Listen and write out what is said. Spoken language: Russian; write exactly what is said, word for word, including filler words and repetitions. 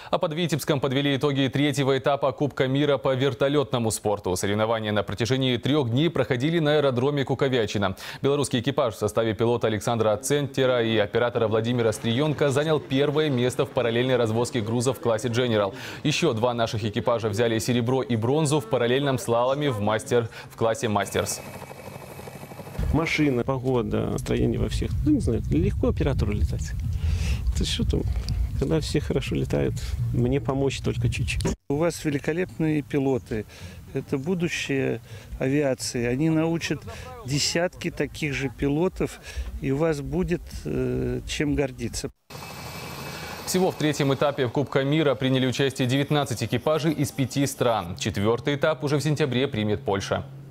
А под Витебском подвели итоги третьего этапа Кубка мира по вертолетному спорту. Соревнования на протяжении трех дней проходили на аэродроме Куковячино. Белорусский экипаж в составе пилота Александра Центера и оператора Владимира Стриенко занял первое место в параллельной развозке грузов в классе General. Еще два наших экипажа взяли серебро и бронзу в параллельном слаломе в, мастер, в классе Мастерс. Машина, погода, настроение во всех. Ну, не знаю, легко оператору летать. Это что там? Когда все хорошо летают, мне помочь только чуть-чуть. У вас великолепные пилоты. Это будущее авиации. Они научат десятки таких же пилотов, и у вас будет э, чем гордиться. Всего в третьем этапе Кубка мира приняли участие девятнадцать экипажей из пяти стран. Четвертый этап уже в сентябре примет Польша.